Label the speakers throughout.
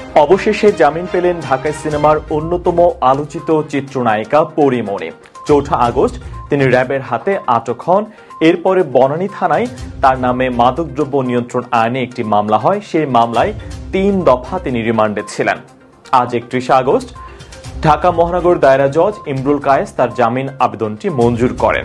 Speaker 1: অবশেষে জামিন পেলেন ঢাকাই সিনেমার অন্যতম আলোচিত চিত্রনায়িকা পরীমণি। ৪ আগস্ট তিনি র্যাবের হাতে আটক হন। এরপরে বনানী থানায় তার নামে মাদকদ্রব্য নিয়ন্ত্রণ আইনে একটি মামলা হয়। সেই মামলায় ৩ দফা তিনি রিমান্ডে ছিলেন। আজ ৩১ আগস্ট ঢাকা মহানগর দায়রা জজ ইমরুল কায়েস তার জামিন আবেদনটি মঞ্জুর করেন।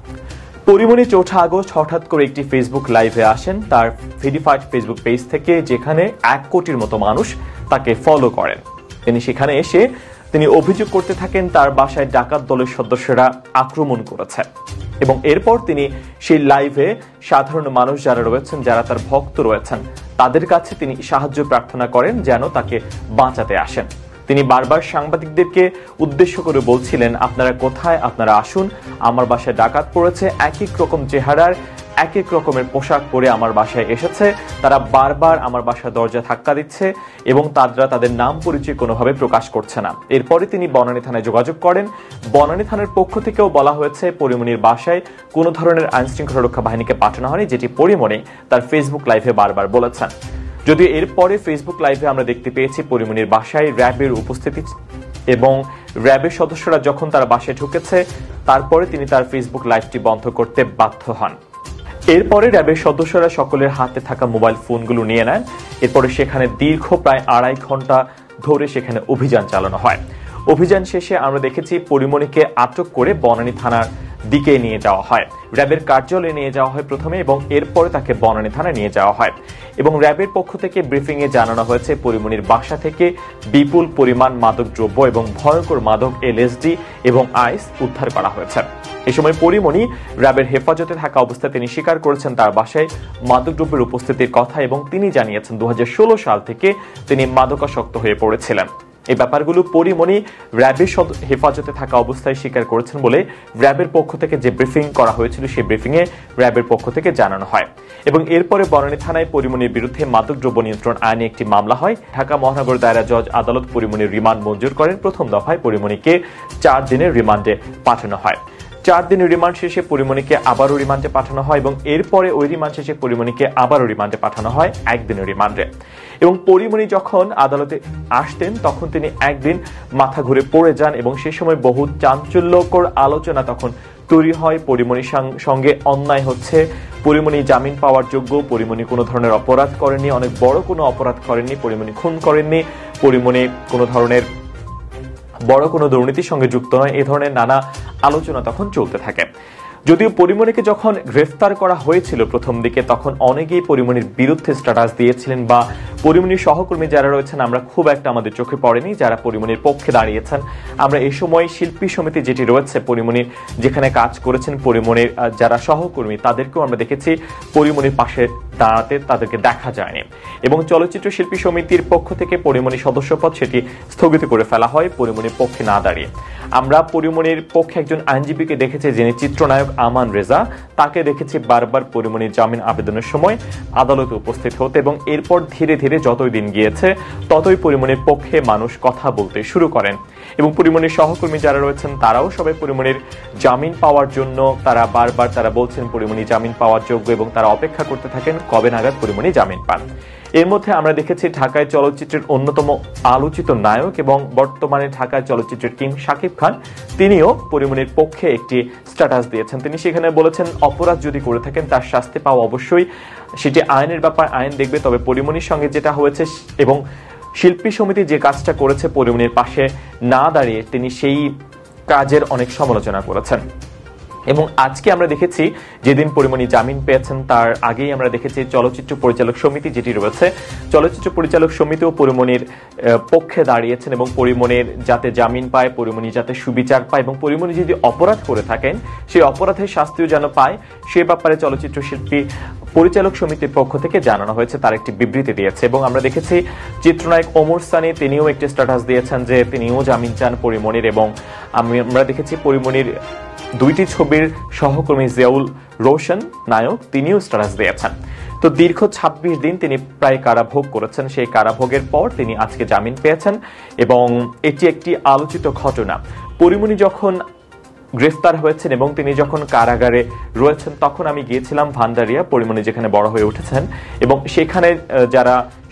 Speaker 1: পরীমণি ৪ আগস্ট হঠাৎ করে একটি ফেসবুক লাইভে আসেন তার ভেরিফাইড ফেসবুক পেজ থেকে, যেখানে ১ কোটির মতো মানুষ তাকে ফলো করেন। তিনি সেখানে এসে তিনি অভিযোগ করতে থাকেন তার বাসায় ডাকাত দলের সদস্যরা আক্রমণ করেছে এবং এরপর তিনি সেই লাইভে সাধারণ মানুষ যারা রয়েছেন, যারা তার ভক্ত রয়েছেন, তাদের কাছে তিনি সাহায্য প্রার্থনা করেন যেন তাকে বাঁচাতে আসেন। তিনি বারবার সাংবাদিকদেরকে উদ্দেশ্য করে বলছিলেন, আপনারা কোথায়, আপনারা আসুন, আমার বাসায় ডাকাত পড়েছে। এক এক রকম চেহারার এক এক রকমের পোশাক পরে আমার বাসায় এসেছে, তারা বারবার আমার বাসায় দরজা ধাক্কা দিচ্ছে এবং তারা তাদের নাম পরিচয় কোনোভাবে প্রকাশ করছে না। এরপরে তিনি বনানী থানায় যোগাযোগ করেন। বনানী থানার পক্ষ থেকেও বলা হয়েছে পরীমণির বাসায় কোনো ধরনের আইন শৃঙ্খলা রক্ষা বাহিনীকে পাঠানো হয়নি, যেটি পরীমণি তার ফেসবুক লাইভে বারবার বলেছেন। যদিও এরপরে ফেসবুক লাইভে আমরা দেখতে পেয়েছি পরীমণির বাসায় র্যাবের উপস্থিতি এবং র্যাবের সদস্যরা যখন তার বাসায় ঢুকেছে তারপরে তিনি তার ফেসবুক লাইভটি বন্ধ করতে বাধ্য হন। এরপরে র্যাবের সদস্যরা সকলের হাতে থাকা মোবাইল ফোনগুলো নিয়ে নেন। এরপরে সেখানে দীর্ঘ প্রায় ২.৫ ঘন্টা ধরে সেখানে অভিযান চালানো হয়। অভিযান শেষে আমরা দেখেছি পরীমণিকে আটক করে বনানী থানার দিকে নিয়ে যাওয়া হয়। র্যাবের কার্যালয়ে নিয়ে যাওয়া হয় প্রথমে এবং এরপরে তাকে বনানী থানায় নিয়ে যাওয়া হয় এবং র্যাবের পক্ষ থেকে ব্রিফিং এ জানানো হয়েছে পরীমণির বাসা থেকে বিপুল পরিমাণ মাদকদ্রব্য এবং ভয়ঙ্কর মাদক এলএসডি এবং আইস উদ্ধার করা হয়েছে। এ সময় পরীমণি র্যাবের হেফাজতে থাকা অবস্থায় তিনি স্বীকার করেছেন তার বাসায় মাদকদ্রব্যের উপস্থিতির কথা এবং তিনি জানিয়েছেন ২০১৬ সাল থেকে তিনি মাদকাসক্ত হয়ে পড়েছিলেন। এই ব্যাপারগুলো পরীমণি র্যাবের হেফাজতে থাকা অবস্থায় স্বীকার করেছেন বলে র্যাবের পক্ষ থেকে যে ব্রিফিং করা হয়েছিল সেই ব্রিফিং এ র্যাবের পক্ষ থেকে জানানো হয় এবং এরপরে বনানী থানায় পরীমণির বিরুদ্ধে মাদকদ্রব্য নিয়ন্ত্রণ আইনে একটি মামলা হয়। ঢাকা মহানগর দায়রা জজ আদালত পরীমণির রিমান্ড মঞ্জুর করেন। প্রথম দফায় পরীমণিকে ৪ দিনের রিমান্ডে পাঠানো হয়। ৪ দিনের রিমান্ড শেষে পরীমণিকে আবারও রিমান্ডে পাঠানো হয় এবং এরপরে ওই রিমান্ড শেষে পরীমণিকে আবারও রিমান্ডে পাঠানো হয় ১ দিনের রিমান্ডে। এবং পরীমণি যখন আদালতে আসতেন তখন তিনি একদিন মাথা ঘুরে পড়ে যান এবং সে সময় বহু চাঞ্চল্যকর আলোচনা তখন তৈরি হয়। পরীমণির সঙ্গে অন্যায় হচ্ছে, পরীমণি জামিন পাওয়ার যোগ্য, পরীমণি কোনো ধরনের অপরাধ করেননি, অনেক বড় কোনো অপরাধ করেননি, পরীমণি খুন করেননি, পরীমণি কোনো ধরনের বড় কোনো দুর্নীতির সঙ্গে যুক্ত নয়, এই ধরনের নানা আলোচনা তখন চলতে থাকে। যদিও পরীমণিকে যখন গ্রেফতার করা হয়েছিল প্রথম দিকে তখন অনেকেই পরীমণির বিরুদ্ধে স্ট্যাটাস দিয়েছিলেন বা পরীমণির সহকর্মী যারা রয়েছেন আমরা খুব একটা আমাদের চোখে পড়েনি যারা পরীমণির পক্ষে দাঁড়িয়েছেন। আমরা এই সময় শিল্পী সমিতি যেটি রয়েছে পরীমণির যেখানে কাজ করেছেন পরীমণির যারা সহকর্মী তাদেরকেও আমরা দেখেছি পরীমণির পাশে দাঁড়াতে তাদেরকে দেখা যায়নি এবং চলচ্চিত্র শিল্পী সমিতির পক্ষ থেকে পরীমণির সদস্যপদ সেটি স্থগিত করে ফেলা হয় পরীমণির পক্ষে না দাঁড়িয়ে। আমরা পরীমণির পক্ষে একজন আইনজীবীকে দেখেছি যিনি চিত্রনায়ক আমান রেজা, তাকে দেখেছি বারবার পরীমণির জামিন আবেদনের সময় আদালতে উপস্থিত হতে এবং এরপর ধীরে ধীরে যতই দিন গিয়েছে ততই পরীমণির পক্ষে মানুষ কথা বলতে শুরু করেন এবং পরীমণির সহকর্মী যারা রয়েছেন তারাও সবাই পরীমণির জামিন পাওয়ার জন্য তারা বারবার তারা বলছেন পরীমণি জামিন পাওয়ার যোগ্য এবং তারা অপেক্ষা করতে থাকেন কবে নাগাদ পরীমণি জামিন পান। এর মধ্যে আমরা দেখেছি ঢাকায় চলচ্চিত্রের অন্যতম আলোচিত নায়ক এবং বর্তমানে ঢাকায় চলচ্চিত্রের কিং শাকিব খান তিনিও পরীমণির পক্ষে একটি স্ট্যাটাস দিয়েছেন। তিনি সেখানে বলেছেন অপরাধ যদি করে থাকেন তার শাস্তি পাওয়া অবশ্যই সেটি আইনের ব্যাপার, আইন দেখবে, তবে পরীমণির সঙ্গে যেটা হয়েছে এবং শিল্পী সমিতি যে কাজটা করেছে পরীমণির পাশে না দাঁড়িয়ে তিনি সেই কাজের অনেক সমালোচনা করেছেন। এবং আজকে আমরা দেখেছি যেদিন পরীমণি জামিন পেয়েছেন তার আগেই আমরা দেখেছি চলচ্চিত্র পরিচালক সমিতি যেটি রয়েছে চলচ্চিত্র পরিচালক সমিতিও পরীমণির পক্ষে দাঁড়িয়েছেন এবং পরীমণির যাতে জামিন পায়, পরীমণি যাতে সুবিচার পায় এবং পরীমণি যদি অপরাধ করে থাকেন সেই অপরাধের শাস্তিও যেন পায় সে ব্যাপারে চলচ্চিত্র শিল্পী পরিচালক সমিতির পক্ষ থেকে জানানো হয়েছে, তার একটি বিবৃতি দিয়েছে। এবং আমরা দেখেছি চিত্রনায়ক ওমর সানি তিনিও একটি স্ট্যাটাস দিয়েছেন যে তিনিও জামিন চান পরীমণির এবং আমরা দেখেছি পরীমণির 2টি ছবির সহকর্মী জিয়াউল রোশন নায়ক তিনিও স্ট্যাটাস দিয়েছেন। তো দীর্ঘ ২৬ দিন তিনি প্রায় কারাভোগ করেছেন, সেই কারাভোগের পর তিনি আজকে জামিন পেয়েছেন এবং এটি একটি আলোচিত ঘটনা। পরীমণি যখন গ্রেফতার হয়েছেন এবং তিনি যখন কারাগারে রয়েছেন তখন আমি গিয়েছিলাম ভান্ডারিয়া, পরীমণি যেখানে বড় হয়ে উঠেছেন এবং সেখানে যারা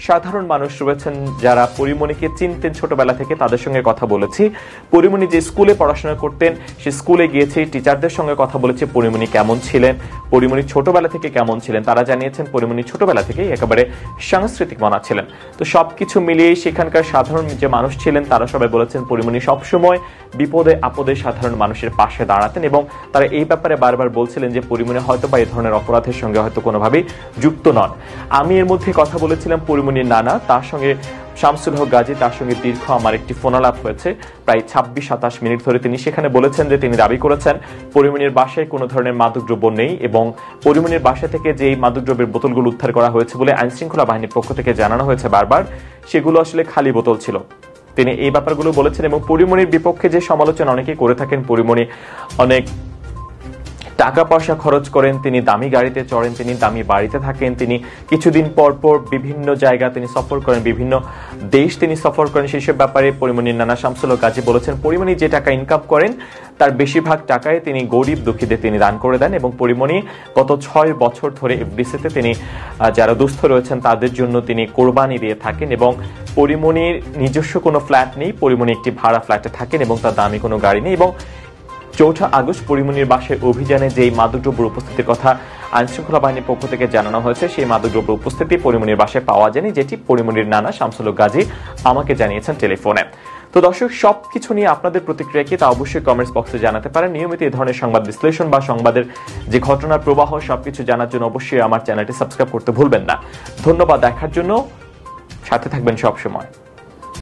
Speaker 1: সাধারণ মানুষ রয়েছেন যারা পরিমণিকে চিনতেন ছোটবেলা থেকে, তাদের সঙ্গে কথা বলেছি। পরিমণি যে স্কুলে পড়াশোনা করতেন সে স্কুলে গিয়েছি, টিচারদের সঙ্গে কথা বলেছি পরিমণি কেমন ছিলেন, পরিমণি ছোটবেলা থেকে কেমন ছিলেন। তারা জানিয়েছেন পরিমণি ছোটবেলা থেকেই একেবারে সাংস্কৃতিক মনা ছিলেন। তো সবকিছু মিলিয়ে সেখানকার সাধারণ যে মানুষ ছিলেন তারা সবাই বলেছেন পরিমণি সবসময় বিপদে আপদে সাধারণ মানুষের পাশে দাঁড়াতেন, এবং তারা এই ব্যাপারে বারবার বলছিলেন যে পরিমণি হয়তো বা এই ধরনের অপরাধের সঙ্গে হয়তো কোনোভাবেই যুক্ত নন। আমি এর মধ্যে কথা বলেছিলাম পরিমণির নানা, তার সঙ্গে শামসুল হক গাজী, তার সঙ্গে দীর্ঘ আমার একটি ফোনালাপ হয়েছে প্রায় 26-27 মিনিট ধরে। তিনি সেখানে বলেছেন যে তিনি দাবি করেছেন পরিমণির বাসায় কোনো ধরনের মাদকদ্রব্য নেই, এবং পরিমণির বাসা থেকে যে মাদকদ্রব্যের বোতলগুলো উদ্ধার করা হয়েছে বলে আইন শৃঙ্খলা বাহিনীর পক্ষ থেকে জানানো হয়েছে বারবার, সেগুলো আসলে খালি বোতল ছিল। তিনি এই ব্যাপারগুলো বলেছেন, এবং পরিমণির বিপক্ষে যে সমালোচনা অনেকেই করে থাকেন, পরিমণি অনেক টাকা পয়সা খরচ করেন, তিনি দামি গাড়িতে চড়েন, তিনি দামি বাড়িতে থাকেন, তিনি কিছুদিন পর পর বিভিন্ন জায়গা তিনি সফর করেন, বিভিন্ন দেশ তিনি সফর করেন। সেসব ব্যাপারে পরিমণির নানা শামসুল হক গাজী বলেছেন পরিমণি যে টাকা ইনকাম করেন তার বেশিরভাগ টাকায় তিনি গরিব দুঃখীদের তিনি দান করে দেন, এবং পরিমণি গত 6 বছর ধরে এফডিসিতে তিনি যারা দুস্থ রয়েছেন তাদের জন্য তিনি কোরবানি দিয়ে থাকেন। এবং পরিমণির নিজস্ব কোনো ফ্ল্যাট নেই, পরিমণি একটি ভাড়া ফ্ল্যাটে থাকেন এবং তার দামি কোনো গাড়ি নেই। এবং 4 আগস্ট পরিমণির বাসায় অভিযানে যেই মাদকদ্রব্যের উপস্থিতির কথা আইনশৃঙ্খলা বাহিনীর পক্ষ থেকে জানানো হয়েছে, সেই মাদকদ্রব্যের উপস্থিতি পরিমণির বাসায় পাওয়া যায়নি, যেটি পরিমণির নানা শামসুল হক গাজী আমাকে জানিয়েছেন টেলিফোনে। তো দর্শক, সবকিছু নিয়ে আপনাদের প্রতিক্রিয়া কি তা অবশ্যই কমেন্টস বক্সে জানাতে পারেন। নিয়মিত এই ধরনের সংবাদ বিশ্লেষণ বা সংবাদের যে ঘটনার প্রবাহ সবকিছু জানার জন্য অবশ্যই আমার চ্যানেলটি সাবস্ক্রাইব করতে ভুলবেন না। ধন্যবাদ দেখার জন্য, সাথে থাকবেন সবসময়।